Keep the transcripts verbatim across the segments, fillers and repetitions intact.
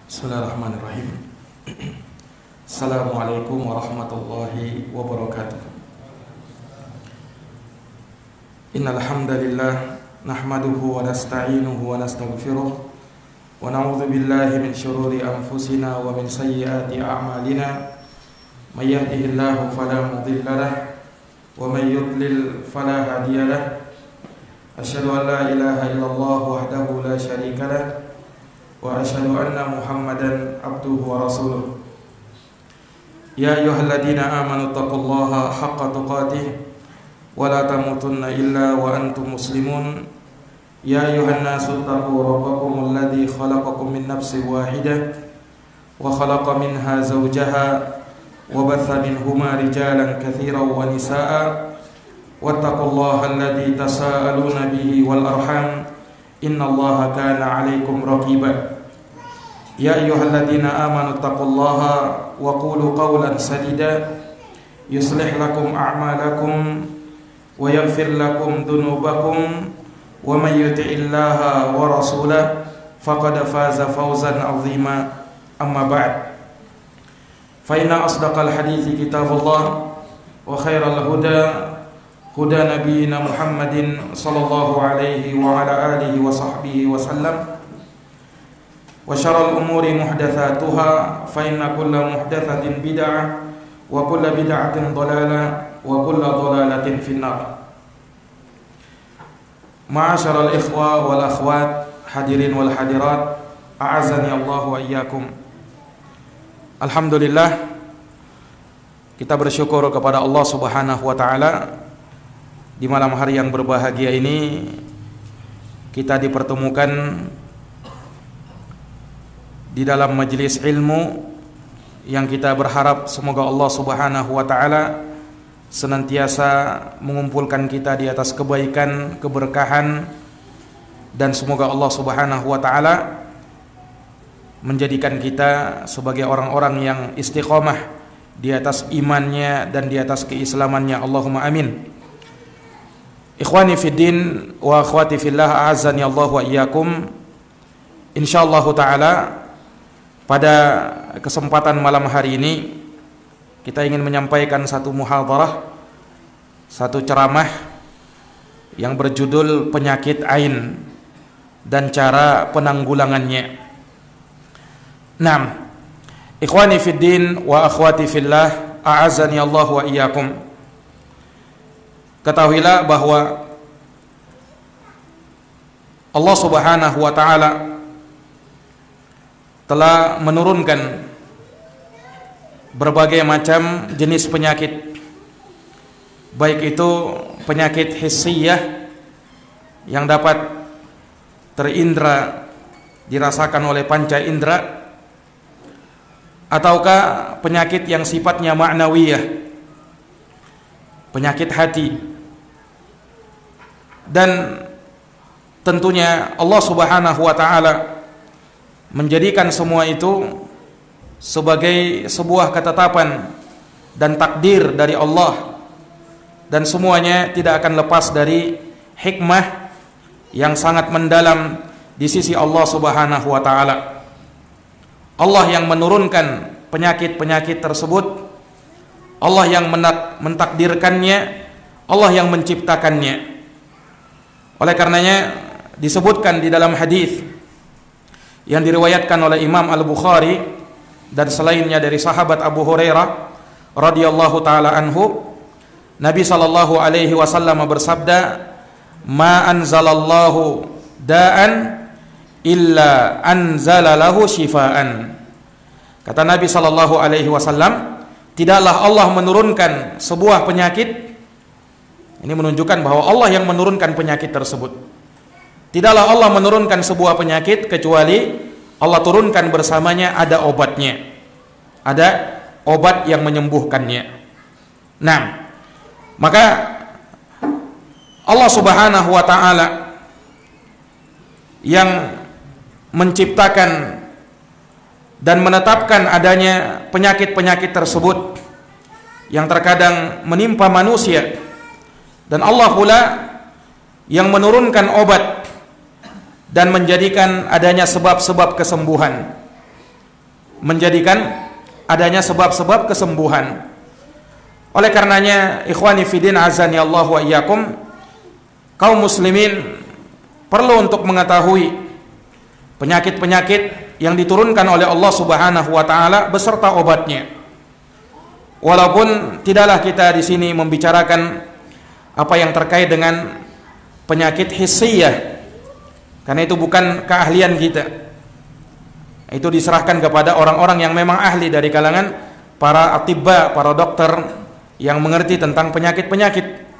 Bismillahirrahmanirrahim. Assalamualaikum warahmatullahi wabarakatuh. Innal hamdalillah nahmaduhu wa nasta'inuhu wa nastaghfiruh wa na'udzu billahi min shururi anfusina wa min sayyiati a'malina. May yahdihillahu fala mudilla lahu wa may yudlil fala hadiya lahu. Asyhadu an la ilaha illallah wahdahu la syarika lahu wa asyhadu anna Muhammadan abduhu wa rasuluh. Ya ayyuhalladzina amanu taqullaha haqqa tuqatih wa la tamutunna illa wa antum muslimun. Ya ayyuhan nasu taqu rabbakumul ladzi khalaqakum min nafsin wahidah wa khalaqa minha zawjaha wa batha minhuma rijalan katsiran wa nisaa'a wattaqullaha alladzi tasaaluna bihi wal arham innallaha kana 'alaikum raqiba. Ya ayyuhalladzina amanu taqullaha wa qulu qawlan sadida yuslih lakum a'malakum wa yaghfir lakum dhunubakum wa may yuti'illaha wa rasulahu faqad faza fawzan 'azima. Amma ba'd. Fa inna asdaqal hadithi kitabullah wa khairal huda huda nabiyyina Muhammadin sallallahu alaihi wa ala alihi wa sahbihi wa sallam. Wa syarrul umuri muhdatsatuha fa inna kulla muhdatsatin bid'ah wa kulla bid'atin dhalalah wa kulla dhalalatin finnar. Ma'asyiral ikhwa wal akhwat, hadirin wal hadirat, a'azzani Allah wa iyyakum. Alhamdulillah, kita bersyukur kepada Allah Subhanahu wa taala. Di malam hari yang berbahagia ini kita dipertemukan di dalam majelis ilmu yang kita berharap semoga Allah Subhanahu wa taala senantiasa mengumpulkan kita di atas kebaikan, keberkahan, dan semoga Allah Subhanahu wa taala menjadikan kita sebagai orang-orang yang istiqomah di atas imannya dan di atas keislamannya. Allahumma amin. Ikhwani fiddin wa akhwati fillah, a'azzani Allah wa iyyakum. Insyaallah taala pada kesempatan malam hari ini kita ingin menyampaikan satu muhadharah, satu ceramah yang berjudul penyakit ain dan cara penanggulangannya. Naam. Ikhwani fiddin wa akhwati fillah, a'azzani Allah wa iyyakum. Ketahuilah bahwa Allah Subhanahu wa taala telah menurunkan berbagai macam jenis penyakit, baik itu penyakit hissiyah yang dapat terindra, dirasakan oleh panca indera, ataukah penyakit yang sifatnya ma'nawiyah, penyakit hati. Dan tentunya Allah Subhanahu wa taala menjadikan semua itu sebagai sebuah ketetapan dan takdir dari Allah, dan semuanya tidak akan lepas dari hikmah yang sangat mendalam di sisi Allah Subhanahu wa taala. Allah yang menurunkan penyakit-penyakit tersebut, Allah yang mentakdirkannya, Allah yang menciptakannya. Oleh karenanya disebutkan di dalam hadis yang diriwayatkan oleh Imam Al-Bukhari dan selainnya dari sahabat Abu Hurairah radhiyallahu taala anhu, Nabi sallallahu alaihi wasallam bersabda, "Ma anzalallahu da'an illa anzala lahu shifaan." Kata Nabi sallallahu alaihi wasallam, tidaklah Allah menurunkan sebuah penyakit. Ini menunjukkan bahwa Allah yang menurunkan penyakit tersebut. Tidaklah Allah menurunkan sebuah penyakit kecuali Allah turunkan bersamanya ada obatnya, ada obat yang menyembuhkannya. Nah, maka Allah Subhanahu wa taala yang menciptakan dan menetapkan adanya penyakit-penyakit tersebut yang terkadang menimpa manusia, dan Allah pula yang menurunkan obat dan menjadikan adanya sebab-sebab kesembuhan. menjadikan adanya sebab-sebab kesembuhan. Oleh karenanya, ikhwani fiddin azani Allah wa iyyakum, kaum muslimin perlu untuk mengetahui penyakit-penyakit yang diturunkan oleh Allah Subhanahu wa taala beserta obatnya. Walaupun tidaklah kita di sini membicarakan apa yang terkait dengan penyakit hissiyah, karena itu bukan keahlian kita. Itu diserahkan kepada orang-orang yang memang ahli dari kalangan para atibba, para dokter yang mengerti tentang penyakit-penyakit.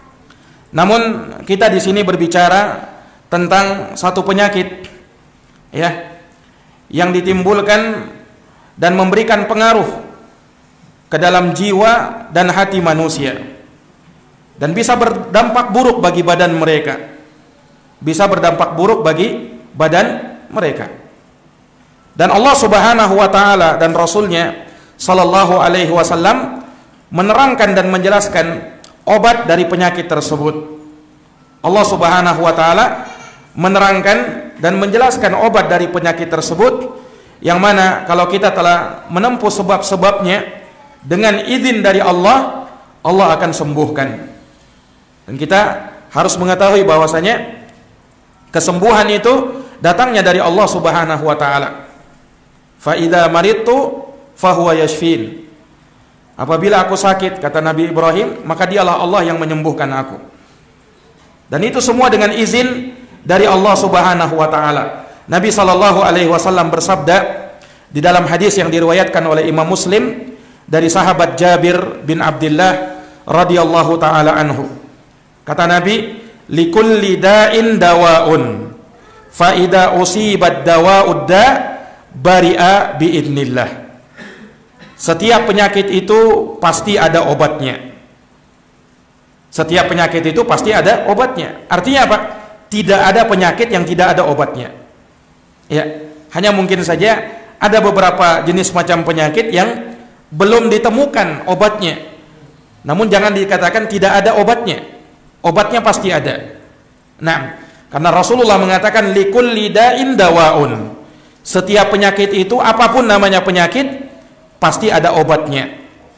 Namun kita di sini berbicara tentang satu penyakit, ya, yang ditimbulkan dan memberikan pengaruh ke dalam jiwa dan hati manusia, dan bisa berdampak buruk bagi badan mereka, bisa berdampak buruk bagi badan mereka. Dan Allah Subhanahu wa taala dan Rasulnya sallallahu alaihi wasallam menerangkan dan menjelaskan obat dari penyakit tersebut. Allah Subhanahu wa taala menerangkan dan menjelaskan obat dari penyakit tersebut, yang mana kalau kita telah menempuh sebab-sebabnya dengan izin dari Allah, Allah akan sembuhkan. Dan kita harus mengetahui bahwasanya kesembuhan itu datangnya dari Allah Subhanahu wa taala. Fa idza maridtu fahuwa yashfin. Apabila aku sakit, kata Nabi Ibrahim, maka dialah Allah yang menyembuhkan aku. Dan itu semua dengan izin dari Allah Subhanahu wa taala. Nabi sallallahu alaihi wasallam bersabda di dalam hadis yang diriwayatkan oleh Imam Muslim dari sahabat Jabir bin Abdullah radhiyallahu taala anhu. Kata Nabi, likulli da'in dawaun, fa idza usibat dawa'ud da' bari'a biidznillah. Setiap penyakit itu pasti ada obatnya. Setiap penyakit itu pasti ada obatnya. Artinya apa? Tidak ada penyakit yang tidak ada obatnya. Ya, hanya mungkin saja ada beberapa jenis macam penyakit yang belum ditemukan obatnya. Namun jangan dikatakan tidak ada obatnya. Obatnya pasti ada. Nah, karena Rasulullah mengatakan likulli da'in dawaun. Setiap penyakit itu, apapun namanya penyakit, pasti ada obatnya.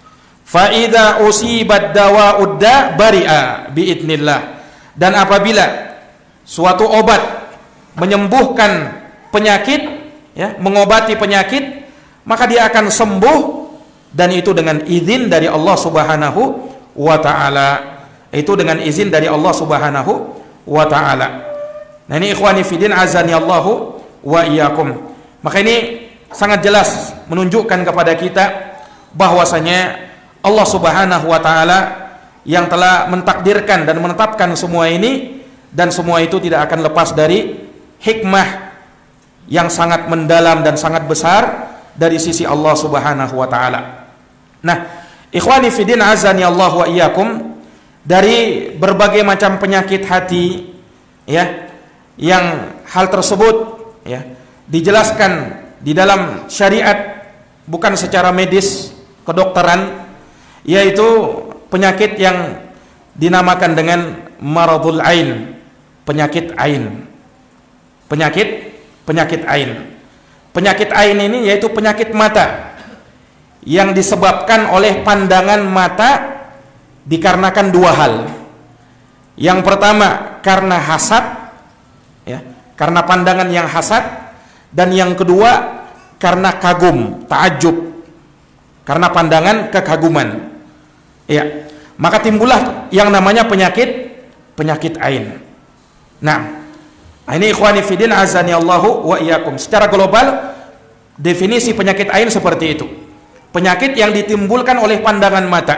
Fa idza usibat dawa'ud da' bari'a biidznillah. Dan apabila suatu obat menyembuhkan penyakit, ya, mengobati penyakit, maka dia akan sembuh, dan itu dengan izin dari Allah Subhanahu wa taala. Itu dengan izin dari Allah Subhanahu wa taala. Nah, ini ikhwani fiddin azani Allahu wa iyyakum. Maka ini sangat jelas menunjukkan kepada kita bahwasanya Allah Subhanahu wa taala yang telah mentakdirkan dan menetapkan semua ini, dan semua itu tidak akan lepas dari hikmah yang sangat mendalam dan sangat besar dari sisi Allah Subhanahu wa taala. Nah, ikhwani fiddin azani Allah wa iyyakum, dari berbagai macam penyakit hati, ya, yang hal tersebut, ya, dijelaskan di dalam syariat bukan secara medis kedokteran, yaitu penyakit yang dinamakan dengan maradul ain, penyakit ain. Penyakit penyakit ain. Penyakit ain ini yaitu penyakit mata yang disebabkan oleh pandangan mata dikarenakan dua hal. Yang pertama karena hasad, ya, karena pandangan yang hasad, dan yang kedua karena kagum, ta'ajub, karena pandangan kekaguman. Ya, maka timbullah yang namanya penyakit penyakit ain. Nah, ini ikhwani fiddin azani Allahu wa iyyakum. Secara global definisi penyakit ain seperti itu. Penyakit yang ditimbulkan oleh pandangan mata,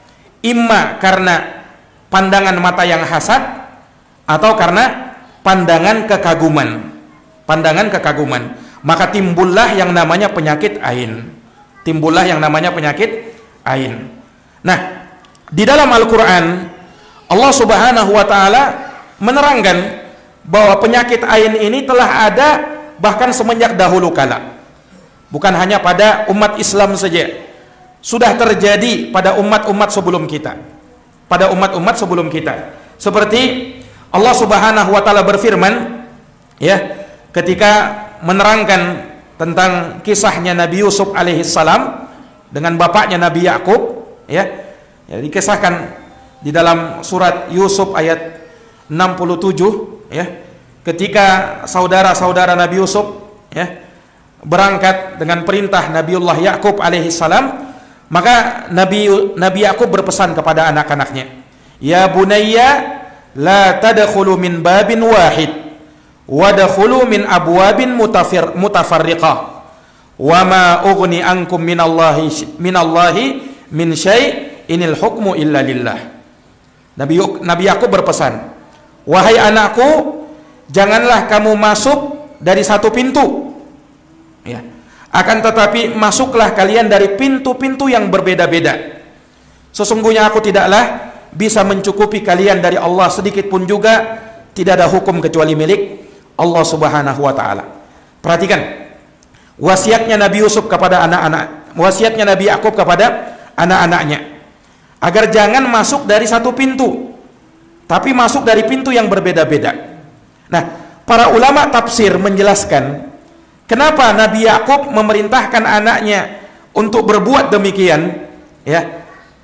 imma karena pandangan mata yang hasad atau karena pandangan kekaguman. Pandangan kekaguman, maka timbullah yang namanya penyakit ain. Timbullah yang namanya penyakit ain. Nah, di dalam Al-Qur'an Allah Subhanahu wa taala menerangkan bahwa penyakit ain ini telah ada bahkan semenjak dahulu kala. Bukan hanya pada umat Islam saja, sudah terjadi pada umat-umat sebelum kita. Pada umat-umat sebelum kita. Seperti Allah Subhanahu wa taala berfirman, ya, ketika menerangkan tentang kisahnya Nabi Yusuf alaihissalam dengan bapaknya Nabi Yakub, ya. Ya, dikisahkan di dalam surat Yusuf ayat enam puluh tujuh, ya. Ketika saudara-saudara Nabi Yusuf, ya, berangkat dengan perintah Nabiullah Yakub alaihissalam, maka Nabi Nabi Yakub berpesan kepada anak-anaknya, "Ya bunayya la tadkhulu min babin wahid wadakhulu min abwabin mutafir mutafarriqah wa ma ughni ankum minallahi minallahi min syai' inil hukmu illa lillah." Nabi Nabi Yakub berpesan, "Wahai anakku, janganlah kamu masuk dari satu pintu, ya, akan tetapi masuklah kalian dari pintu-pintu yang berbeda-beda. Sesungguhnya aku tidaklah bisa mencukupi kalian dari Allah sedikit pun juga, tidak ada hukum kecuali milik Allah Subhanahu wa taala." Perhatikan wasiatnya Nabi Yusuf kepada anak-anak, wasiatnya Nabi Yakub kepada anak-anaknya, agar jangan masuk dari satu pintu, tapi masuk dari pintu yang berbeda-beda. Nah, para ulama tafsir menjelaskan kenapa Nabi Yakub memerintahkan anaknya untuk berbuat demikian, ya.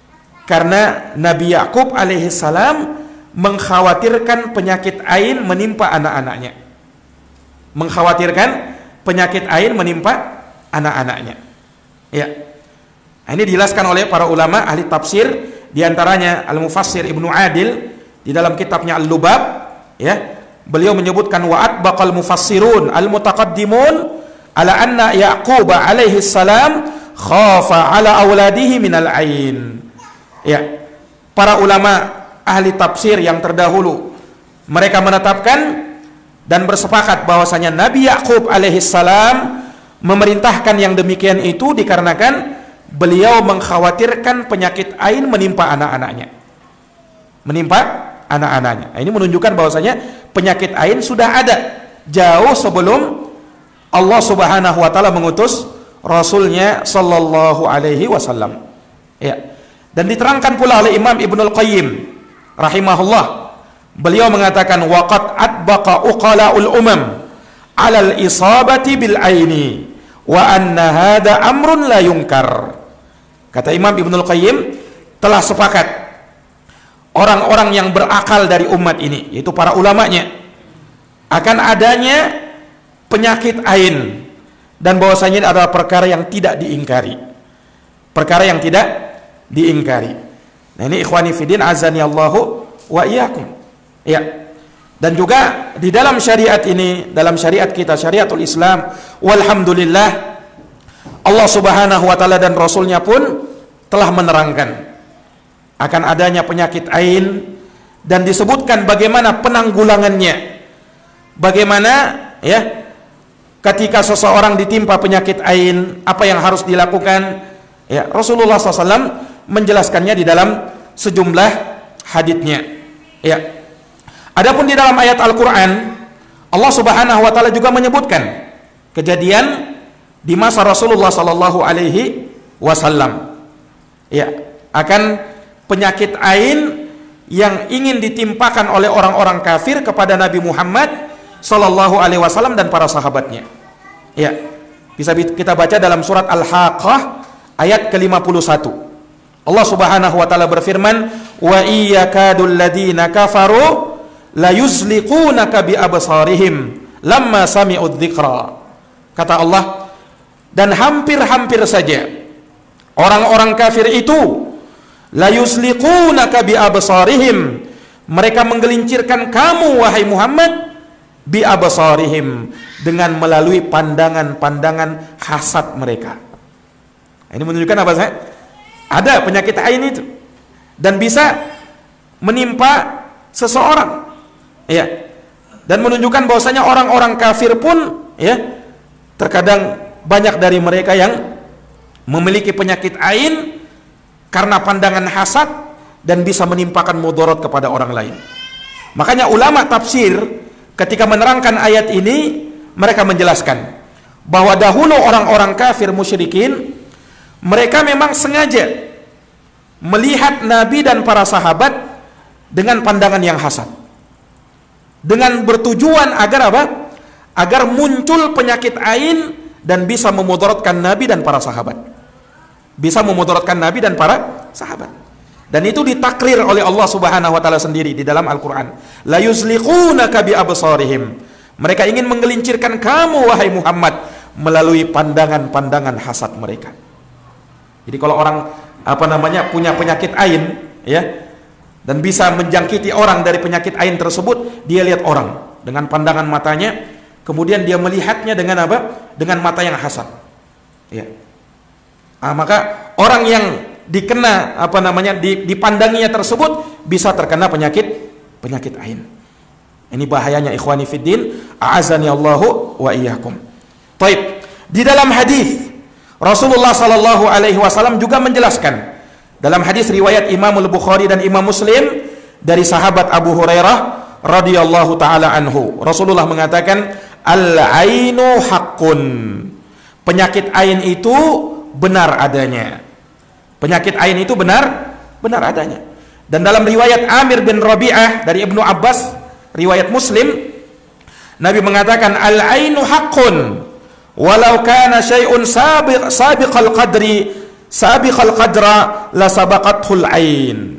Karena Nabi Yakub alaihissalam mengkhawatirkan penyakit ain menimpa anak-anaknya. Mengkhawatirkan penyakit ain menimpa anak-anaknya. Ya. Ini dijelaskan oleh para ulama ahli tafsir, diantaranya Al-Mufassir Ibnu Adil di dalam kitabnya Al-Lubab, ya. Beliau menyebutkan wa'at baqal mufassirun al-mutaqaddimun ala anna Yaqub alaihi salam khafa ala auladihi minal ain. Ya. Para ulama ahli tafsir yang terdahulu mereka menetapkan dan bersepakat bahwasanya Nabi Yakub alaihi salam memerintahkan yang demikian itu dikarenakan beliau mengkhawatirkan penyakit ain menimpa anak-anaknya. Menimpa anak-anaknya. Ini menunjukkan bahwasanya penyakit ain sudah ada jauh sebelum Allah Subhanahu wa taala mengutus Rasulnya sallallahu alaihi wasallam. Ya. Dan diterangkan pula oleh Imam Ibnul Qayyim rahimahullah, beliau mengatakan waqad atbaqa uqalaul umam 'alal isabati bil aini wa anna hada amrun la yunkar. Kata Imam Ibnul Qayyim, telah sepakat orang-orang yang berakal dari umat ini, yaitu para ulamanya, akan adanya penyakit ain, dan bahwasanya ini adalah perkara yang tidak diingkari, perkara yang tidak diingkari. Nah, ini ikhwani fiddin azani Allahu wa iyyakum. Ya. Dan juga di dalam syariat ini, dalam syariat kita, syariatul Islam, walhamdulillah, Allah Subhanahu wa taala dan Rasulnya pun telah menerangkan akan adanya penyakit ain dan disebutkan bagaimana penanggulangannya. Bagaimana, ya, ketika seseorang ditimpa penyakit ain, apa yang harus dilakukan? Ya, Rasulullah shallallahu alaihi wasallam menjelaskannya di dalam sejumlah haditsnya. Ya. Adapun di dalam ayat Al-Qur'an, Allah Subhanahu wa taala juga menyebutkan kejadian di masa Rasulullah sallallahu alaihi wasallam. Ya, akan penyakit ain yang ingin ditimpakan oleh orang-orang kafir kepada Nabi Muhammad sallallahu alaihi wasallam dan para sahabatnya. Ya. Bisa kita baca dalam surat Al-Haqqah ayat ke lima puluh satu. Allah Subhanahu wa taala berfirman, "Wa iyyakadul ladina kafaru la yuzliqunaka bi absarihim lamma sami'ud dzikra." Kata Allah, dan hampir-hampir saja orang-orang kafir itu la yuzliqunaka bi absarihim, mereka menggelincirkan kamu wahai Muhammad bi absarihim, dengan melalui pandangan-pandangan hasad mereka. Ini menunjukkan apa saya? Ada penyakit ain itu dan bisa menimpa seseorang, ya, dan menunjukkan bahwasanya orang-orang kafir pun, ya, terkadang banyak dari mereka yang memiliki penyakit ain karena pandangan hasad dan bisa menimpakan mudarat kepada orang lain. Makanya ulama tafsir ketika menerangkan ayat ini mereka menjelaskan bahwa dahulu orang-orang kafir musyrikin mereka memang sengaja melihat Nabi dan para sahabat dengan pandangan yang hasad, dengan bertujuan agar apa? Agar muncul penyakit ain dan bisa memudaratkan Nabi dan para sahabat. Bisa memudaratkan Nabi dan para sahabat. Dan itu ditakrir oleh Allah Subhanahu wa taala sendiri di dalam Al-Qur'an. La yuzliqunaka bi absarihim. Mereka ingin menggelincirkan kamu wahai Muhammad melalui pandangan-pandangan hasad mereka. Jadi kalau orang apa namanya punya penyakit ain, ya, dan bisa menjangkiti orang dari penyakit ain tersebut, dia lihat orang dengan pandangan matanya, kemudian dia melihatnya dengan apa? Dengan mata yang hasad. Ya. Nah, maka orang yang dikena apa namanya dipandanginya tersebut bisa terkena penyakit penyakit ain. Ini bahayanya ikhwani fiddin, a'azani Allahu wa iyyakum. Baik, di dalam hadis Rasulullah sallallahu alaihi wasallam juga menjelaskan dalam hadis riwayat Imam Al-Bukhari dan Imam Muslim dari sahabat Abu Hurairah radhiyallahu taala anhu. Rasulullah mengatakan, al-ainu haqqun. Penyakit ain itu benar adanya. Penyakit ain itu benar benar adanya. Dan dalam riwayat Amir bin Rabi'ah dari Ibnu Abbas, riwayat Muslim, Nabi mengatakan, al-ainu haqqun walau kana syai'un sabiq sabiqal qadri sabiqal qadra la sabaqathul ain.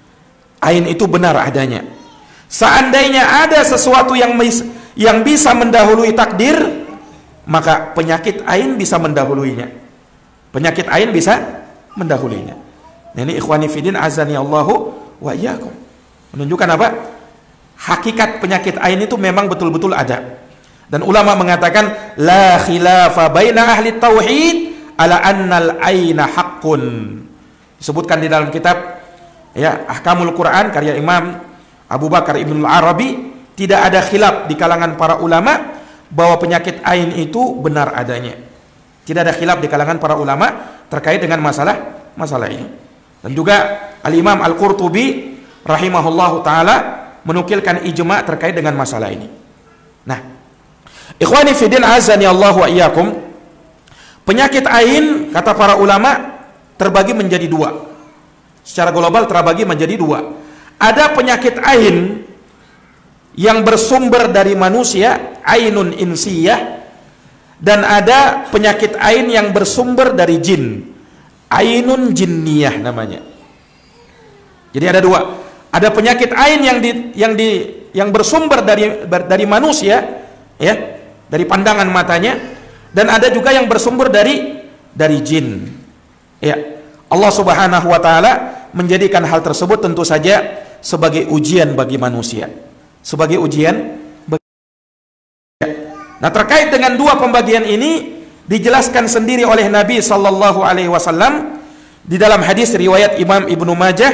Ain itu benar adanya. Seandainya ada sesuatu yang yang bisa mendahului takdir, maka penyakit ain bisa mendahuluinya. Penyakit ain bisa mendahuluinya. Nah, ini ikhwani fiddin azani Allahu wa iyyakum. Menunjukkan apa? Hakikat penyakit ain itu memang betul-betul ada. Dan ulama mengatakan la khilafa baina ahli tauhid ala annal aina haqqun. Disebutkan di dalam kitab ya Ahkamul Quran karya Imam Abu Bakar Ibnu Arabi, tidak ada khilaf di kalangan para ulama bahwa penyakit ain itu benar adanya. Tidak ada khilaf di kalangan para ulama terkait dengan masalah masalah ini. Dan juga Al-Imam Al-Qurtubi rahimahullahu taala menukilkan ijma' terkait dengan masalah ini. Nah, ikhwani fiddin azani Allah wa iyyakum, penyakit ain kata para ulama terbagi menjadi dua. Secara global terbagi menjadi dua. Ada penyakit ain yang bersumber dari manusia, ainun insiyah, dan ada penyakit ain yang bersumber dari jin, ainun jinniyah namanya. Jadi ada dua. Ada penyakit ain yang di yang di yang bersumber dari dari manusia, ya, dari pandangan matanya, dan ada juga yang bersumber dari dari jin. Ya, Allah Subhanahu wa taala menjadikan hal tersebut tentu saja sebagai ujian bagi manusia. Sebagai ujian bagi... Nah, terkait dengan dua pembagian ini dijelaskan sendiri oleh Nabi sallallahu alaihi wasallam di dalam hadis riwayat Imam Ibnu Majah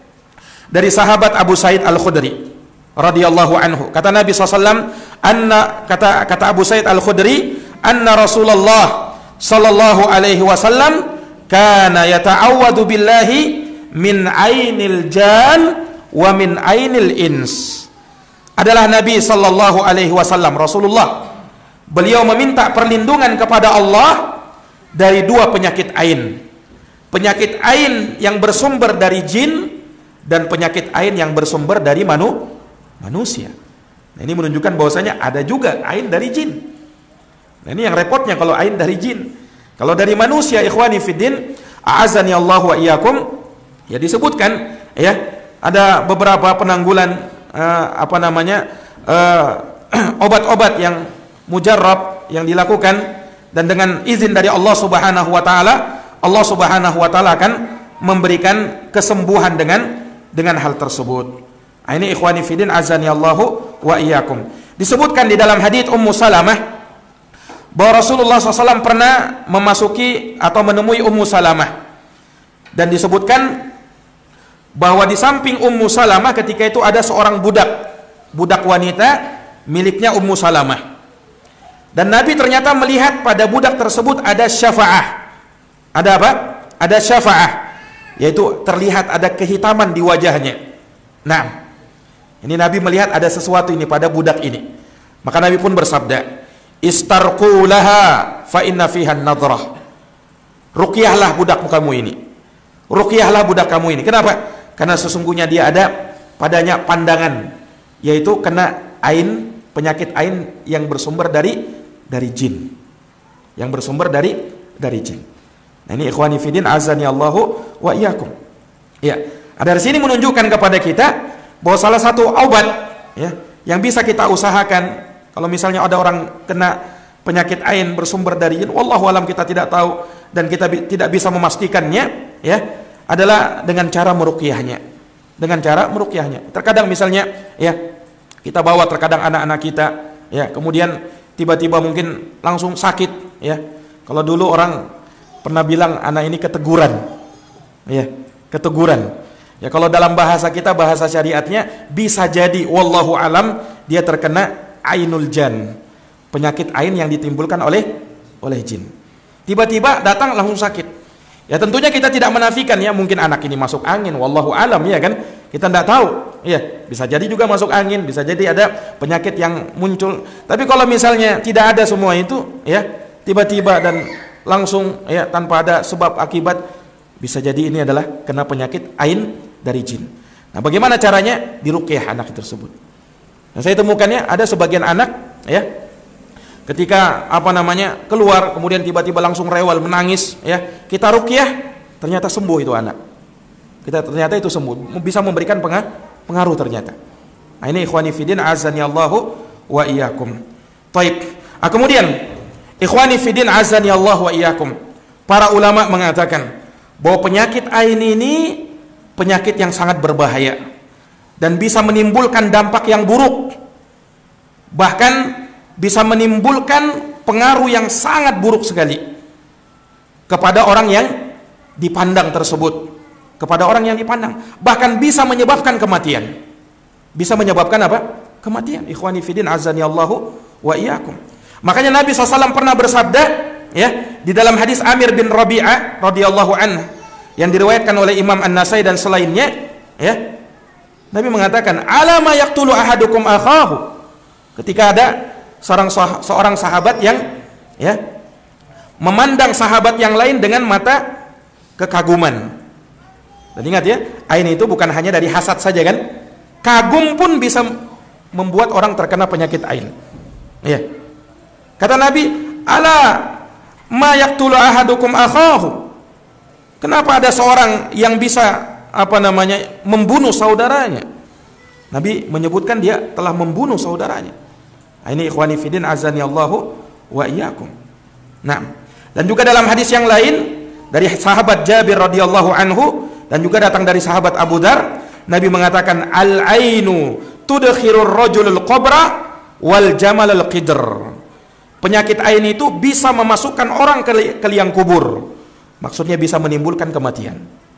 dari sahabat Abu Sa'id Al-Khudri radhiyallahu anhu. Kata Nabi sallallahu alaihi wasallam, anna kata kata Abu Sa'id Al-Khudri, anna Rasulullah sallallahu alaihi wasallam kana yata'awwadu billahi min ainil jan wa min ainil ins. Adalah Nabi sallallahu alaihi wasallam, Rasulullah, beliau meminta perlindungan kepada Allah dari dua penyakit ain. Penyakit ain yang bersumber dari jin dan penyakit ain yang bersumber dari manu, manusia. Nah, ini menunjukkan bahwasanya ada juga ain dari jin. Nah, ini yang repotnya kalau ain dari jin. Kalau dari manusia, ikhwani fiddin, a'azani Allah wa iyyakum, ya disebutkan ya ada beberapa penanggulan uh, apa namanya obat-obat uh, yang mujarrab yang dilakukan, dan dengan izin dari Allah Subhanahu wa taala, Allah Subhanahu wa taala akan memberikan kesembuhan dengan dengan hal tersebut. Nah, ini ikhwani fiddin azani Allahu wa iyyakum. Disebutkan di dalam hadits Ummu Salamah bahwa Rasulullah shallallahu alaihi wasallam pernah memasuki atau menemui Ummu Salamah, dan disebutkan bahwa di samping Ummu Salamah ketika itu ada seorang budak budak wanita miliknya Ummu Salamah, dan Nabi ternyata melihat pada budak tersebut ada syafa'ah. Ada apa? Ada syafa'ah, yaitu terlihat ada kehitaman di wajahnya. Nah, ini Nabi melihat ada sesuatu ini pada budak ini. Maka Nabi pun bersabda, istarqu laha fa inna fiha an-nadrah. Ruqyahlah budak kamu ini. Ruqyahlah budak kamu ini. Kenapa? Karena sesungguhnya dia ada padanya pandangan, yaitu kena ain, penyakit ain yang bersumber dari dari jin. yang bersumber dari dari jin. Nah, ini ikhwani fiddin azani Allahu wa iyyakum. Ya, dari sini menunjukkan kepada kita bahwa salah satu obat ya yang bisa kita usahakan kalau misalnya ada orang kena penyakit ain bersumber dari jin, wallahu alam kita tidak tahu dan kita bi tidak bisa memastikannya, ya, adalah dengan cara meruqyahnya. Dengan cara meruqyahnya. Terkadang misalnya ya kita bawa terkadang anak-anak kita ya, kemudian tiba-tiba mungkin langsung sakit ya. Kalau dulu orang pernah bilang anak ini keteguran. Ya, keteguran. Ya, kalau dalam bahasa kita, bahasa syariatnya bisa jadi wallahu alam dia terkena ainul jan, penyakit ain yang ditimbulkan oleh oleh jin. Tiba-tiba datang langsung sakit. Ya, tentunya kita tidak menafikan ya, mungkin anak ini masuk angin, wallahu alam ya kan. Kita tidak tahu. Ya, bisa jadi juga masuk angin, bisa jadi ada penyakit yang muncul. Tapi kalau misalnya tidak ada semua itu ya, tiba-tiba dan langsung ya tanpa ada sebab akibat, bisa jadi ini adalah kena penyakit ain dari jin. Nah, bagaimana caranya? Diruqyah anak tersebut. Nah, saya temukannya ada sebagian anak ya, ketika apa namanya keluar kemudian tiba-tiba langsung rewel menangis ya, kita ruqyah ternyata sembuh itu anak. Kita ternyata itu sembuh, bisa memberikan pengaruh ternyata. Nah, ini ikhwani fiddin azani Allahu wa iyyakum. Baik. Ah, kemudian ikhwani fiddin azani Allahu wa iyyakum. Para ulama mengatakan bahwa penyakit ain ini penyakit yang sangat berbahaya dan bisa menimbulkan dampak yang buruk, bahkan bisa menimbulkan pengaruh yang sangat buruk sekali kepada orang yang dipandang tersebut, kepada orang yang dipandang, bahkan bisa menyebabkan kematian. Bisa menyebabkan apa? Kematian. Ikhwani fiddin azani Allahu wa iyyakum. Makanya Nabi shallallahu alaihi wasallam pernah bersabda ya, di dalam hadis Amir bin Rabi'ah radhiyallahu anhu yang diriwayatkan oleh Imam An-Nasai dan selainnya ya, Nabi mengatakan, alama yaqtulu ahadukum akhahu. Ketika ada seorang seorang sahabat yang ya memandang sahabat yang lain dengan mata kekaguman. Dan ingat ya, ain itu bukan hanya dari hasad saja kan? Kagum pun bisa membuat orang terkena penyakit ain. Ya. Kata Nabi, ala ma yaqtulu ahadukum akhahu. Kenapa ada seorang yang bisa apa namanya membunuh saudaranya? Nabi menyebutkan dia telah membunuh saudaranya. Nah, ini ikhwani fiddin azani Allahu wa iyyakum. Nah, dan juga dalam hadis yang lain dari sahabat Jabir radhiyallahu anhu dan juga datang dari sahabat Abu Dar, Nabi mengatakan al-ainu tudkhirur rajulul qabra wal jamalul qidr. Penyakit ain itu bisa memasukkan orang ke, ke liang kubur. Maksudnya bisa menimbulkan kematian.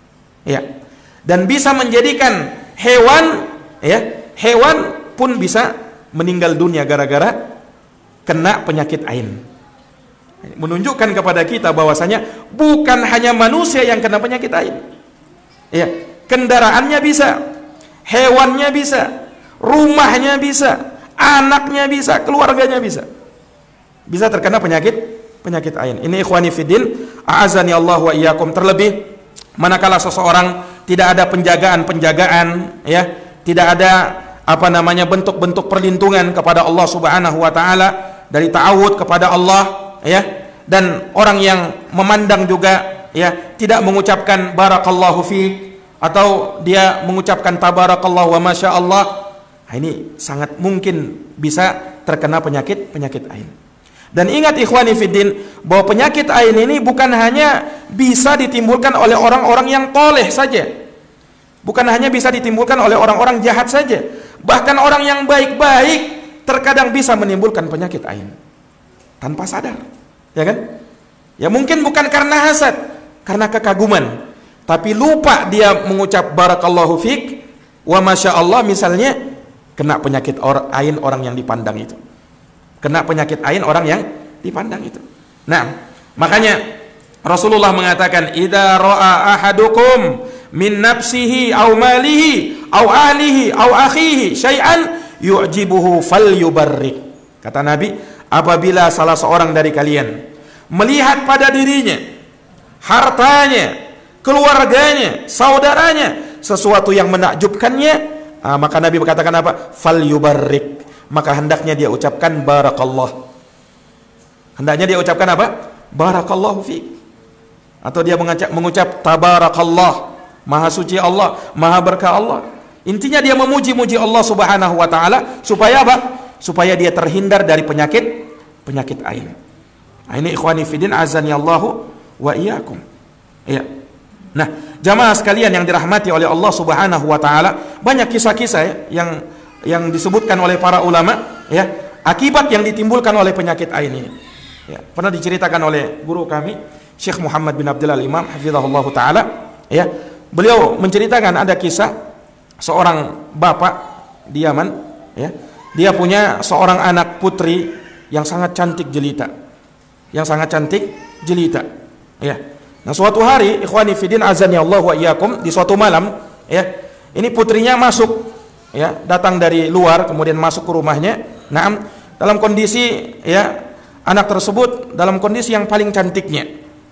Ya. Dan bisa menjadikan hewan ya, hewan pun bisa meninggal dunia gara-gara kena penyakit ain. Menunjukkan kepada kita bahwasanya bukan hanya manusia yang kena penyakit ain. Ya, kendaraannya bisa, hewannya bisa, rumahnya bisa, anaknya bisa, keluarganya bisa. Bisa terkena penyakit penyakit ain. Ini ikhwani fiddin, a'azani Allah wa iyyakum. Terlebih manakala seseorang tidak ada penjagaan-penjagaan ya, tidak ada apa namanya bentuk-bentuk perlindungan kepada Allah Subhanahu wa taala, dari ta'awud kepada Allah ya, dan orang yang memandang juga ya tidak mengucapkan barakallahu fiik atau dia mengucapkan tabarakallah wa masya Allah, nah, ini sangat mungkin bisa terkena penyakit penyakit ain. Dan ingat ikhwani fiddin bahwa penyakit ain ini bukan hanya bisa ditimbulkan oleh orang-orang yang toleh saja, bukan hanya bisa ditimbulkan oleh orang-orang jahat saja, bahkan orang yang baik-baik terkadang bisa menimbulkan penyakit ain tanpa sadar, ya kan? Ya mungkin bukan karena hasad, karena kekaguman, tapi lupa dia mengucap barakallahu fiik wa masya Allah misalnya, kena penyakit or ain orang yang dipandang itu, kena penyakit ain orang yang dipandang itu. Nah, makanya Rasulullah mengatakan, idza ra'a ahadukum min nafsihi aw malihi aw ahlihi aw akhihi syai'an yu'jibuhu falyubarrik. Kata Nabi, apabila salah seorang dari kalian melihat pada dirinya, hartanya, keluarganya, saudaranya sesuatu yang menakjubkannya, ah, maka Nabi berkatakan apa? Falyubarrik. Maka hendaknya dia ucapkan barakallah. Hendaknya dia ucapkan apa? Barakallahu fiik. Atau dia mengucap, mengucap tabarakallah, maha suci Allah, maha berkah Allah. Intinya dia memuji-muji Allah Subhanahu wa taala supaya apa? Supaya dia terhindar dari penyakit penyakit ain. Nah, ini ikhwani fiddin azani Allahu wa iyyakum. Ya. Nah, jamaah sekalian yang dirahmati oleh Allah Subhanahu wa taala, banyak kisah-kisah ya, yang yang disebutkan oleh para ulama ya, akibat yang ditimbulkan oleh penyakit ain ini. Ya, pernah diceritakan oleh guru kami Syekh Muhammad bin Abdullah Al-Imam hafizahullah taala ya. Beliau menceritakan ada kisah seorang bapak di Yaman ya. Dia punya seorang anak putri yang sangat cantik jelita. Yang sangat cantik jelita. Ya. Nah, suatu hari ikhwani fiddin azani Allah wa iyyakum, di suatu malam ya, ini putrinya masuk ya, datang dari luar kemudian masuk ke rumahnya. Naam, dalam kondisi ya, anak tersebut dalam kondisi yang paling cantiknya.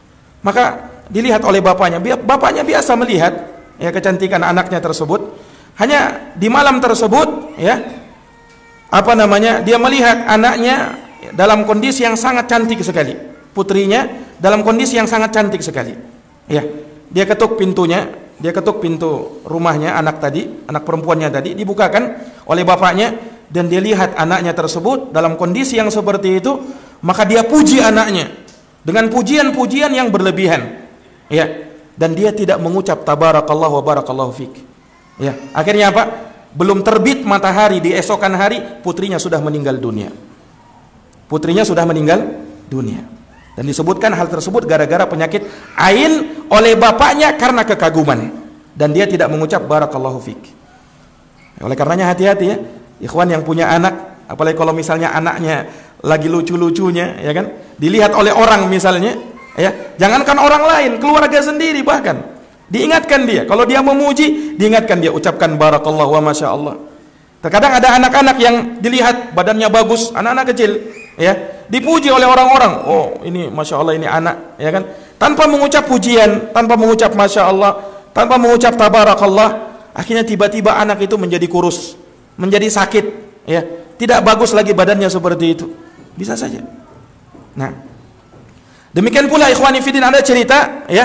Maka dilihat oleh bapaknya. Bapaknya biasa melihat ya kecantikan anaknya tersebut. Hanya di malam tersebut ya, apa namanya, dia melihat anaknya dalam kondisi yang sangat cantik sekali. Putrinya dalam kondisi yang sangat cantik sekali. Ya, dia ketuk pintunya, dia ketuk pintu rumahnya anak tadi, anak perempuannya tadi, dibukakan oleh bapaknya dan dia lihat anaknya tersebut dalam kondisi yang seperti itu, maka dia puji anaknya dengan pujian-pujian yang berlebihan. Ya, dan dia tidak mengucap tabarakallah wa barakallahu fik. Ya, akhirnya apa? Belum terbit matahari di esokan hari, putrinya sudah meninggal dunia. Putrinya sudah meninggal dunia. Dan disebutkan hal tersebut gara-gara penyakit ain oleh bapaknya karena kekaguman. Dan dia tidak mengucap barakallahu fik. Oleh karenanya hati-hati ya, ikhwan yang punya anak, apalagi kalau misalnya anaknya lagi lucu-lucunya, ya kan, dilihat oleh orang misalnya, ya, jangankan orang lain, keluarga sendiri bahkan, diingatkan dia, kalau dia memuji, diingatkan dia, ucapkan barakallah wa masya Allah. Terkadang ada anak-anak yang dilihat badannya bagus, anak-anak kecil, ya, dipuji oleh orang-orang, oh ini masya Allah ini anak, ya kan, tanpa mengucap pujian, tanpa mengucap masya Allah, tanpa mengucap tabarakallah, akhirnya tiba-tiba anak itu menjadi kurus, menjadi sakit, ya, tidak bagus lagi badannya seperti itu, bisa saja. Nah, demikian pula ikhwani fiddin, ada cerita ya,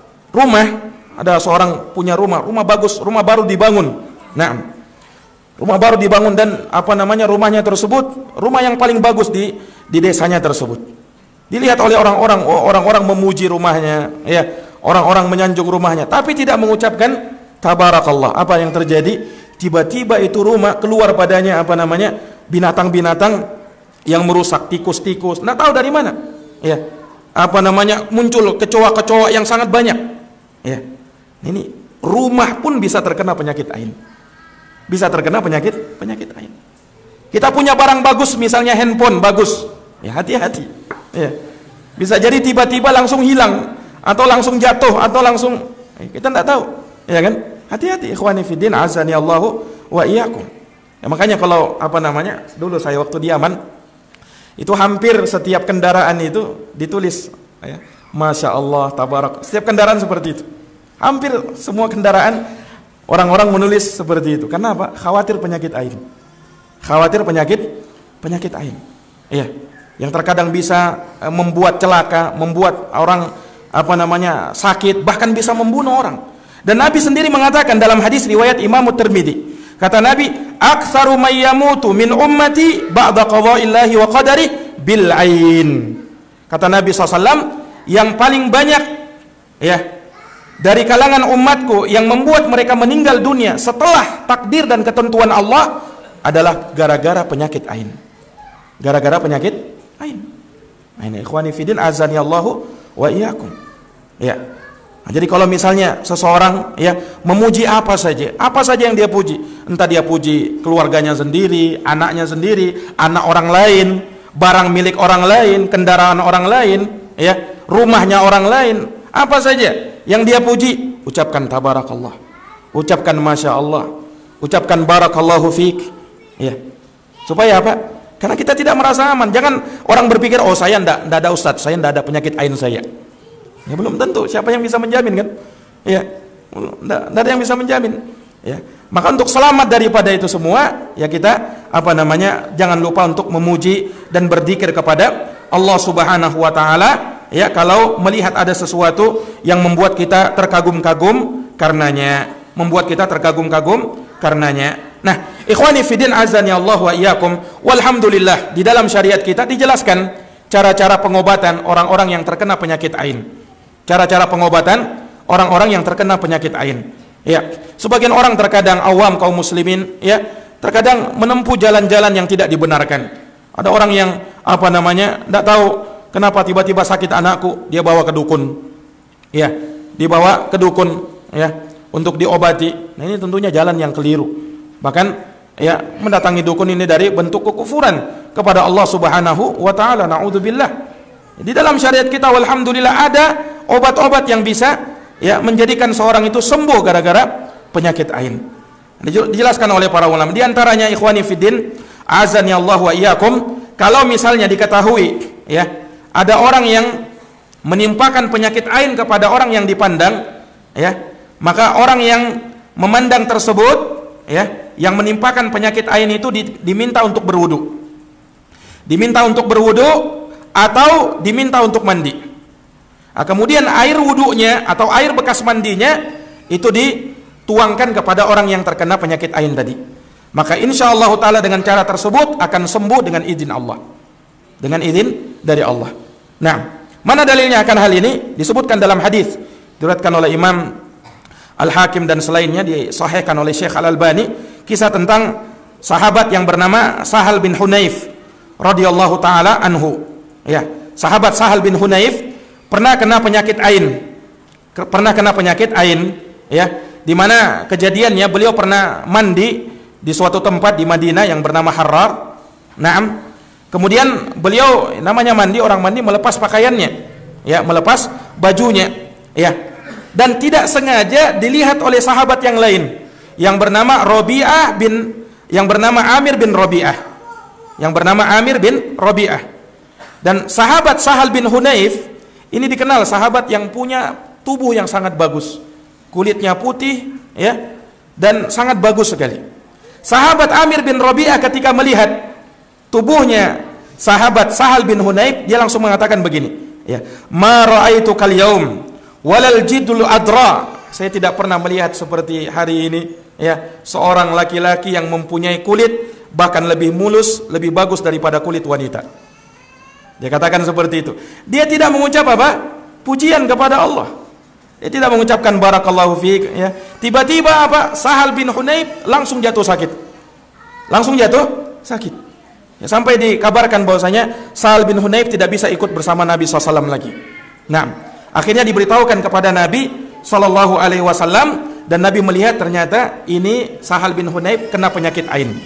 rumah, ada seorang punya rumah, rumah bagus, rumah baru dibangun. Nah, rumah baru dibangun dan apa namanya, rumahnya tersebut rumah yang paling bagus di di desanya tersebut. Dilihat oleh orang-orang, oh, orang-orang memuji rumahnya, ya, orang-orang menyanjung rumahnya, tapi tidak mengucapkan tabarakallah. Apa yang terjadi? Tiba-tiba itu rumah keluar padanya apa namanya, binatang-binatang yang merusak, tikus-tikus. Nah, tahu dari mana? Ya, apa namanya, muncul kecoa-kecoa yang sangat banyak. Ya, ini rumah pun bisa terkena penyakit ain. Bisa terkena penyakit penyakit ain. Kita punya barang bagus, misalnya handphone bagus, ya hati-hati. Ya, bisa jadi tiba-tiba langsung hilang, atau langsung jatuh, atau langsung, eh, kita tidak tahu, ya kan? Hati-hati, ikhwani fiddin, azani Allahu wa iyyakum. Ya, makanya kalau apa namanya, dulu saya waktu di Yaman, itu hampir setiap kendaraan itu ditulis, ya, masya Allah, tabarak. Setiap kendaraan seperti itu. Hampir semua kendaraan orang-orang menulis seperti itu. Karena apa? Khawatir penyakit ain. Khawatir penyakit penyakit ain. Iya, yang terkadang bisa membuat celaka, membuat orang apa namanya, sakit, bahkan bisa membunuh orang. Dan Nabi sendiri mengatakan dalam hadis riwayat Imam Tirmidzi, kata Nabi, "Aktsaru may yamutu min ummati ba'da qada'illahi wa qadarihi bil ain." Kata Nabi shallallahu alaihi wasallam, yang paling banyak ya dari kalangan umatku yang membuat mereka meninggal dunia setelah takdir dan ketentuan Allah adalah gara-gara penyakit ain. Gara-gara penyakit ain. Nah, ini ikhwani fiddin, azani Allahu wa iyyakum. Ya. Nah, jadi kalau misalnya seseorang ya memuji apa saja, apa saja yang dia puji, entah dia puji keluarganya sendiri, anaknya sendiri, anak orang lain, barang milik orang lain, kendaraan orang lain, ya, rumahnya orang lain, apa saja yang dia puji, ucapkan tabarakallah, ucapkan masya Allah, ucapkan barakallahu fik, ya, supaya apa? Karena kita tidak merasa aman. Jangan orang berpikir, oh saya ndak ndak ada ustadz, saya ndak ada penyakit ain saya. Ya belum tentu. Siapa yang bisa menjamin kan? Ya, ndak ndak ada yang bisa menjamin. Ya, maka untuk selamat daripada itu semua, ya kita apa namanya, jangan lupa untuk memuji dan berzikir kepada Allah Subhanahu wa taala, ya, kalau melihat ada sesuatu yang membuat kita terkagum-kagum karenanya, membuat kita terkagum-kagum karenanya. Nah, ikhwani fiddin azani Allah wa iyyakum, walhamdulillah di dalam syariat kita dijelaskan cara-cara pengobatan orang-orang yang terkena penyakit ain. Cara-cara pengobatan orang-orang yang terkena penyakit ain. Ya, sebagian orang terkadang awam kaum muslimin, ya, terkadang menempuh jalan-jalan yang tidak dibenarkan. Ada orang yang apa namanya, tidak tahu kenapa tiba-tiba sakit anakku, dia bawa ke dukun, ya, dibawa ke dukun, ya, untuk diobati. Nah, ini tentunya jalan yang keliru. Bahkan, ya, mendatangi dukun ini dari bentuk kekufuran kepada Allah Subhanahu wa taala. Naudzubillah. Di dalam syariat kita, walhamdulillah, ada obat-obat yang bisa, ya, menjadikan seorang itu sembuh gara-gara penyakit ain. Dijelaskan oleh para ulama. Di antaranya, ikhwani fiddin, azani Allah wa iyyakum, kalau misalnya diketahui, ya, ada orang yang menimpakan penyakit ain kepada orang yang dipandang, ya, maka orang yang memandang tersebut, ya, yang menimpakan penyakit ain itu diminta untuk berwudu. Diminta untuk berwudu atau diminta untuk mandi. Nah, kemudian air wudunya atau air bekas mandinya itu dituangkan kepada orang yang terkena penyakit ain tadi. Maka insya Allah taala dengan cara tersebut akan sembuh dengan izin Allah, dengan izin dari Allah. Nah, mana dalilnya akan hal ini? Disebutkan dalam hadis diriwayatkan oleh Imam Al-Hakim dan selainnya, disahihkan oleh Syekh Al-Albani, kisah tentang sahabat yang bernama Sahal bin Hunayf radhiyallahu taala anhu. Ya, sahabat Sahal bin Hunayf pernah kena penyakit ain. Pernah kena penyakit ain, ya, di mana kejadiannya beliau pernah mandi di suatu tempat di Madinah yang bernama Harrar. Naam. Kemudian beliau, namanya mandi, orang mandi melepas pakaiannya, ya, melepas bajunya, ya. Dan tidak sengaja dilihat oleh sahabat yang lain yang bernama Rabi'ah bin yang bernama Amir bin Rabi'ah. Yang bernama Amir bin Rabi'ah. Dan sahabat Sahal bin Hunayf ini dikenal sahabat yang punya tubuh yang sangat bagus. Kulitnya putih, ya, dan sangat bagus sekali. Sahabat Amir bin Rabi'ah ketika melihat tubuhnya sahabat Sahal bin Hunayf, dia langsung mengatakan begini, ya, ma ra'aitu kal yaum walal jidul adra. Saya tidak pernah melihat seperti hari ini, ya, seorang laki-laki yang mempunyai kulit bahkan lebih mulus, lebih bagus daripada kulit wanita. Dia katakan seperti itu. Dia tidak mengucap apa? Pujian kepada Allah. Dia tidak mengucapkan barakallahu fiik, ya. Tiba-tiba apa? Sahal bin Hunayf langsung jatuh sakit. Langsung jatuh sakit. Ya, sampai dikabarkan bahwasanya Sahal bin Hunayf tidak bisa ikut bersama Nabi shallallahu alaihi wasallam lagi. Nah, akhirnya diberitahukan kepada Nabi shallallahu alaihi wasallam, dan Nabi melihat ternyata ini Sahal bin Hunayf kena penyakit ain.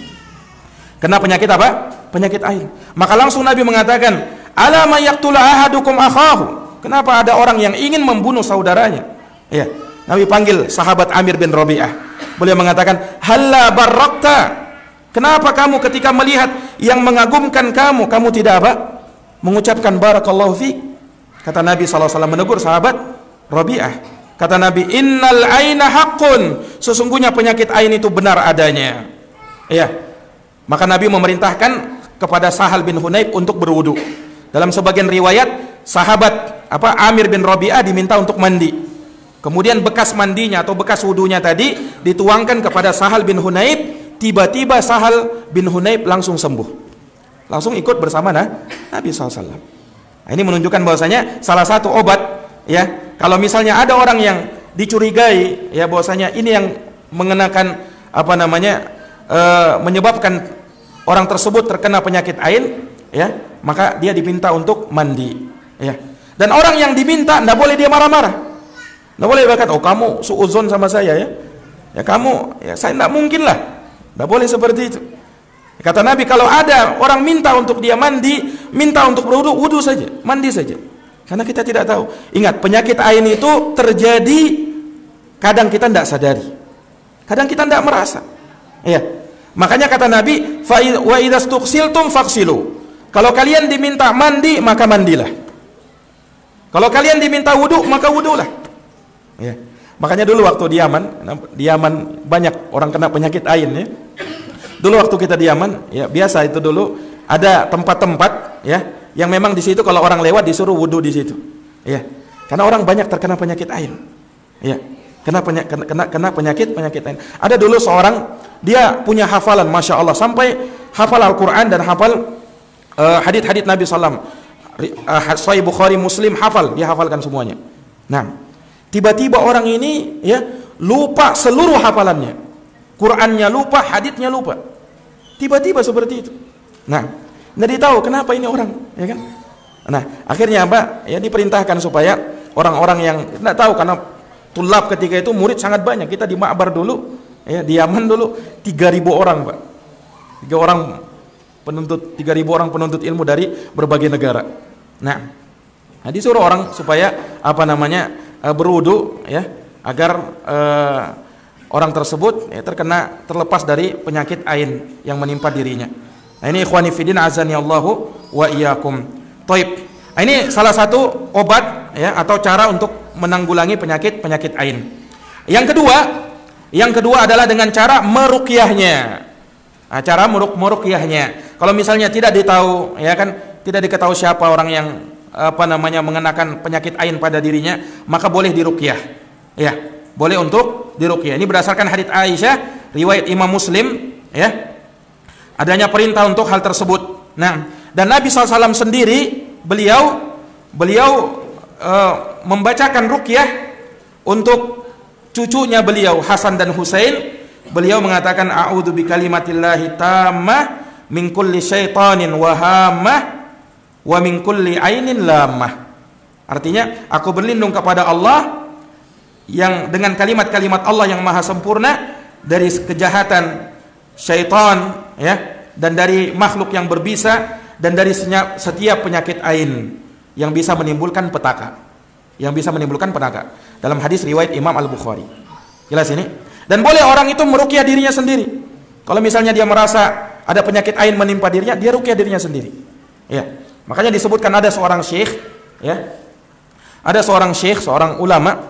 Kena penyakit apa? Penyakit ain. Maka langsung Nabi mengatakan, "Ala may yaqtulu ahadukum akhahu." Kenapa ada orang yang ingin membunuh saudaranya? Ya, Nabi panggil sahabat Amir bin Rabi'ah. Beliau mengatakan, "Halla barakta." Kenapa kamu ketika melihat yang mengagumkan kamu, kamu tidak apa? Mengucapkan barakallahu fiik. Kata Nabi sallallahu alaihi wasallam menegur sahabat Rabi'ah. Kata Nabi, "Innal aina haqqun." Sesungguhnya penyakit ain itu benar adanya. Ya. Maka Nabi memerintahkan kepada Sahal bin Hunayf untuk berwudu. Dalam sebagian riwayat, sahabat apa Amir bin Rabi'ah diminta untuk mandi. Kemudian bekas mandinya atau bekas wudunya tadi dituangkan kepada Sahal bin Hunayf. Tiba-tiba Sahal bin Hunayf langsung sembuh. Langsung ikut bersama nah, Nabi shallallahu alaihi wasallam. Nah, ini menunjukkan bahwasanya salah satu obat, ya, kalau misalnya ada orang yang dicurigai, ya, bahwasanya ini yang mengenakan apa namanya e, menyebabkan orang tersebut terkena penyakit ain, ya, maka dia diminta untuk mandi, ya. Dan orang yang diminta tidak boleh dia marah-marah, tidak boleh berkata, "Oh, kamu suuzon sama saya, ya, ya kamu, ya saya tidak mungkin lah." Tidak boleh seperti itu. Kata Nabi, kalau ada orang minta untuk dia mandi, minta untuk berwudu, wudu saja, mandi saja. Karena kita tidak tahu. Ingat, penyakit ain itu terjadi kadang kita tidak sadari, kadang kita tidak merasa. Ya, makanya kata Nabi, "Wa idza stughsiltum faghsilu." Kalau kalian diminta mandi, maka mandilah. Kalau kalian diminta wudu, maka wudulah. Ya. Makanya dulu waktu di Yaman, di Yaman banyak orang kena penyakit ain, ya. Dulu waktu kita di Yaman, ya, biasa itu dulu ada tempat-tempat, ya, yang memang di situ kalau orang lewat disuruh wudu di situ. Ya. Karena orang banyak terkena penyakit ain. Ya. Kena penyakit kena, kena penyakit penyakit ain. Ada dulu seorang dia punya hafalan Masya Allah sampai hafal Al-Quran dan hafal uh, hadits-hadits Nabi sallallahu alaihi wasallam. uh, Sahih Bukhari, Muslim hafal, dia hafalkan semuanya. Nah, tiba-tiba orang ini ya lupa seluruh hafalannya. Qurannya lupa, haditsnya lupa. Tiba-tiba seperti itu. Nah, jadi tahu kenapa ini orang, ya kan? Nah, akhirnya apa? Ya diperintahkan supaya orang-orang yang tidak tahu, karena tulab ketika itu murid sangat banyak. Kita di Ma'bar dulu, ya di Yaman dulu tiga ribu orang, Pak. tiga orang penuntut tiga ribu orang penuntut ilmu dari berbagai negara. Nah, nah disuruh orang supaya apa namanya? Uh, berwudu ya, agar uh, orang tersebut ya, terkena terlepas dari penyakit ain yang menimpa dirinya. Nah, ini ikhwani fillah azani Allahu wa iyyakum. Taib. Nah, ini salah satu obat ya atau cara untuk menanggulangi penyakit-penyakit ain. Yang kedua, yang kedua adalah dengan cara meruqyahnya. Nah, cara meruk meruqyahnya. Kalau misalnya tidak ditahu ya kan, tidak diketahui siapa orang yang apa namanya mengenakan penyakit ain pada dirinya, maka boleh diruqyah. Ya, boleh untuk diruqyah. Ini berdasarkan hadits Aisyah, riwayat Imam Muslim ya. Adanya perintah untuk hal tersebut. Nah, dan Nabi shallallahu alaihi wasallam sendiri beliau beliau e, membacakan ruqyah untuk cucunya beliau Hasan dan Husain. Beliau mengatakan a'udzu bikalimatillahi tammah min kulli syaitanin wa hammah wa min kulli ainin lamah. Artinya aku berlindung kepada Allah yang dengan kalimat-kalimat Allah yang maha sempurna dari kejahatan syaitan ya, dan dari makhluk yang berbisa, dan dari setiap penyakit ain yang bisa menimbulkan petaka, yang bisa menimbulkan petaka. Dalam hadis riwayat Imam Al-Bukhari. Jelas ini? Dan boleh orang itu meruqyah dirinya sendiri. Kalau misalnya dia merasa ada penyakit ain menimpa dirinya, dia ruqyah dirinya sendiri. Ya. Makanya disebutkan ada seorang syekh, ya. Ada seorang syekh, seorang ulama.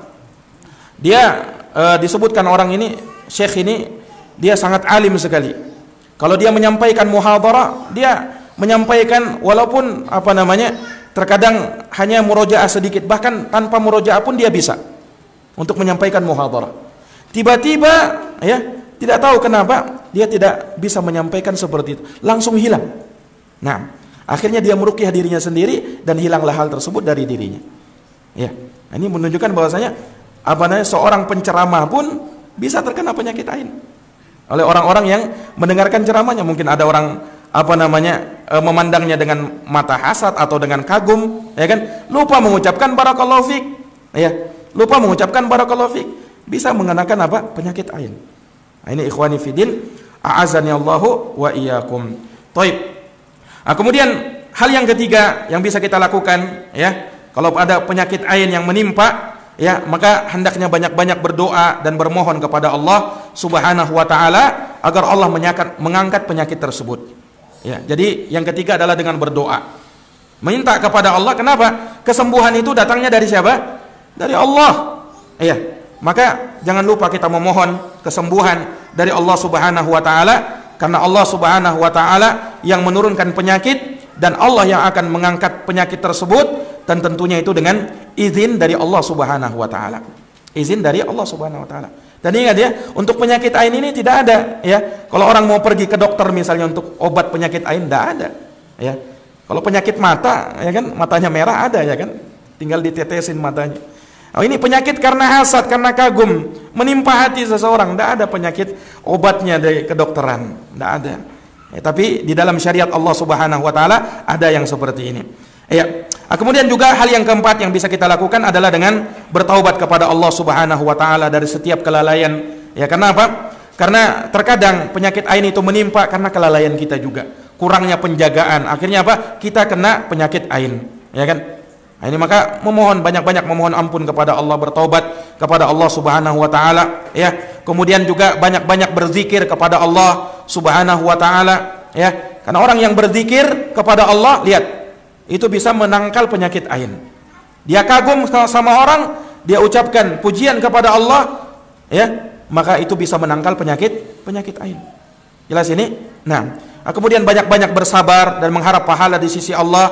Dia e, disebutkan orang ini, syekh ini dia sangat alim sekali. Kalau dia menyampaikan muhadharah, dia menyampaikan walaupun apa namanya terkadang hanya murojaah sedikit, bahkan tanpa murojaah pun dia bisa untuk menyampaikan muhadharah. Tiba-tiba ya tidak tahu kenapa dia tidak bisa menyampaikan seperti itu, langsung hilang. Nah, akhirnya dia meruqyah dirinya sendiri dan hilanglah hal tersebut dari dirinya. Ya, ini menunjukkan bahwasanya apa namanya seorang penceramah pun bisa terkena penyakit ain oleh orang-orang yang mendengarkan ceramahnya. Mungkin ada orang apa namanya e, memandangnya dengan mata hasad atau dengan kagum, ya kan? Lupa mengucapkan barakallahu fik, ya. Lupa mengucapkan barakallahu fik, bisa mengenakan apa? Penyakit ain. Nah, ini ikhwani fiddin, a'azani Allahu wa iyyakum. Taib. Nah, kemudian hal yang ketiga yang bisa kita lakukan, ya, kalau ada penyakit ain yang menimpa, ya, maka hendaknya banyak-banyak berdoa dan bermohon kepada Allah Subhanahu wa taala agar Allah mengangkat penyakit tersebut. Ya, jadi yang ketiga adalah dengan berdoa. Minta kepada Allah. Kenapa? Kesembuhan itu datangnya dari siapa? Dari Allah. Ya. Maka jangan lupa kita memohon kesembuhan dari Allah Subhanahu wa taala, karena Allah Subhanahu wa taala yang menurunkan penyakit dan Allah yang akan mengangkat penyakit tersebut, dan tentunya itu dengan izin dari Allah Subhanahu wa taala. Izin dari Allah Subhanahu wa taala. Dan ingat ya, untuk penyakit ain ini tidak ada ya. Kalau orang mau pergi ke dokter misalnya untuk obat penyakit ain, tidak ada ya. Kalau penyakit mata ya kan, matanya merah ada ya kan, tinggal ditetesin matanya. Oh, ini penyakit karena hasad, karena kagum menimpa hati seseorang, tidak ada penyakit obatnya dari kedokteran, tidak ada. Ya, tapi di dalam syariat Allah Subhanahu wa taala ada yang seperti ini. Ya. Nah, kemudian juga hal yang keempat yang bisa kita lakukan adalah dengan bertaubat kepada Allah Subhanahu wa taala dari setiap kelalaian. Ya, karena apa? Karena terkadang penyakit ain itu menimpa karena kelalaian kita juga, kurangnya penjagaan. Akhirnya apa? Kita kena penyakit ain, ya kan? Nah, ini maka memohon banyak-banyak memohon ampun kepada Allah, bertaubat kepada Allah Subhanahu wa taala, ya. Kemudian juga banyak-banyak berzikir kepada Allah Subhanahu wa taala, ya. Karena orang yang berzikir kepada Allah, lihat, itu bisa menangkal penyakit ain. Dia kagum sama orang, dia ucapkan pujian kepada Allah, ya, maka itu bisa menangkal penyakit penyakit ain. Jelas ini? Nah, kemudian banyak-banyak bersabar dan mengharap pahala di sisi Allah.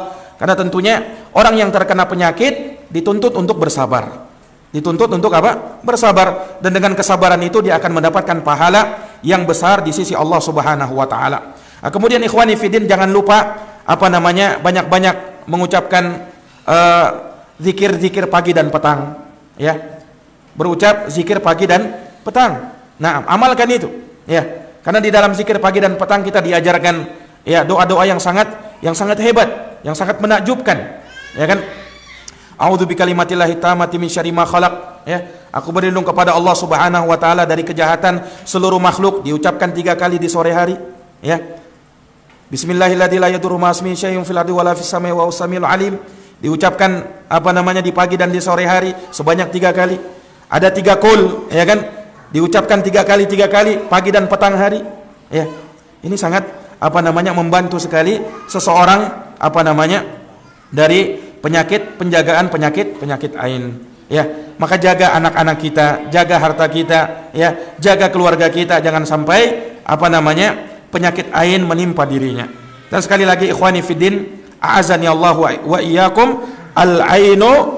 Karena tentunya orang yang terkena penyakit dituntut untuk bersabar. Dituntut untuk apa? Bersabar. Dan dengan kesabaran itu dia akan mendapatkan pahala yang besar di sisi Allah Subhanahu wa taala. Nah, kemudian ikhwani fillah, jangan lupa apa namanya? banyak-banyak mengucapkan uh, zikir-zikir pagi dan petang, ya. Berucap zikir pagi dan petang. Nah, amalkan itu, ya. Karena di dalam zikir pagi dan petang kita diajarkan ya doa-doa yang sangat yang sangat hebat, yang sangat menakjubkan, ya kan? A'udzu bikalimatillahi tammati min syarri ma khalaq, ya. Aku berlindung kepada Allah Subhanahu wa taala dari kejahatan seluruh makhluk, diucapkan tiga kali di sore hari, ya. Bismillahirrahmanirrahim, la yadurru ma ismihi syai'un fil ardi wala fis samai wa huwas samiul alim, diucapkan apa namanya di pagi dan di sore hari sebanyak tiga kali. Ada tiga kul, ya kan? Diucapkan tiga kali tiga kali pagi dan petang hari, ya. Ini sangat apa namanya membantu sekali seseorang apa namanya dari penyakit, penjagaan penyakit penyakit ain, ya. Maka jaga anak-anak kita, jaga harta kita, ya, jaga keluarga kita, jangan sampai apa namanya penyakit ain menimpa dirinya. Dan sekali lagi ikhwani fiddin, a'azani Allah wa iyyakum, al-ainu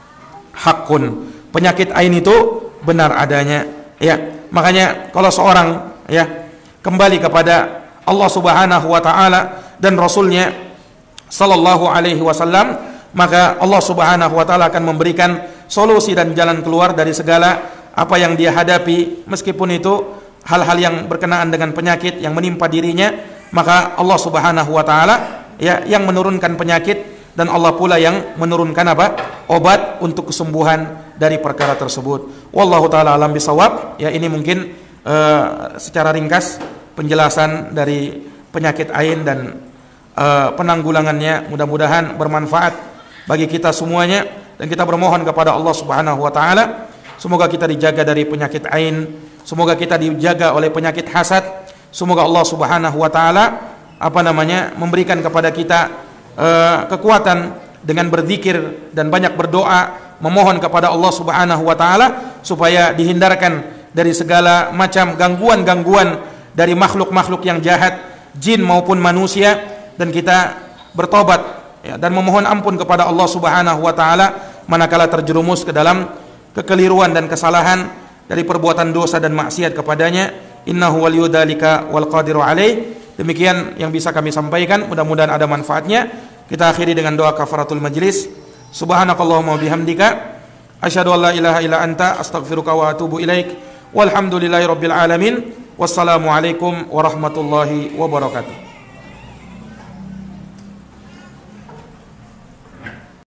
haqqun. Penyakit ain itu benar adanya, ya. Makanya kalau seorang ya kembali kepada Allah Subhanahu wa taala dan Rasulnya sallallahu alaihi wasallam, maka Allah Subhanahu wa taala akan memberikan solusi dan jalan keluar dari segala apa yang dia hadapi, meskipun itu hal-hal yang berkenaan dengan penyakit yang menimpa dirinya. Maka Allah Subhanahu wa taala ya yang menurunkan penyakit, dan Allah pula yang menurunkan apa? Obat untuk kesembuhan dari perkara tersebut. Wallahu taala alam bisawab. Ya, ini mungkin uh, secara ringkas penjelasan dari penyakit ain dan uh, penanggulangannya. Mudah-mudahan bermanfaat bagi kita semuanya, dan kita bermohon kepada Allah Subhanahu wa taala semoga kita dijaga dari penyakit ain, semoga kita dijaga oleh penyakit hasad, semoga Allah Subhanahu wa taala apa namanya memberikan kepada kita uh, kekuatan dengan berzikir dan banyak berdoa, memohon kepada Allah Subhanahu wa taala supaya dihindarkan dari segala macam gangguan-gangguan dari makhluk-makhluk yang jahat, jin maupun manusia, dan kita bertobat ya, dan memohon ampun kepada Allah Subhanahu wa taala manakala terjerumus ke dalam kekeliruan dan kesalahan dari perbuatan dosa dan maksiat kepadanya. Innahu waliyudzalika wal qadiru alaih. Demikian yang bisa kami sampaikan, mudah-mudahan ada manfaatnya. Kita akhiri dengan doa kafaratul majlis. Subhanakallahumma bihamdika asyhadu an la ilaha illa anta astaghfiruka wa atubu ilaik. Walhamdulillahirabbil alamin. Wassalamualaikum warahmatullahi wabarakatuh.